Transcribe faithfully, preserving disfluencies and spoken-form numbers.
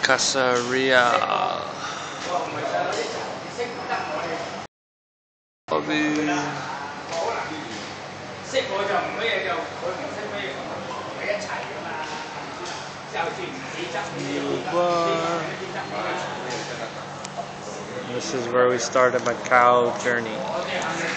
Caesarea. Lobby. This is where we started my cow journey.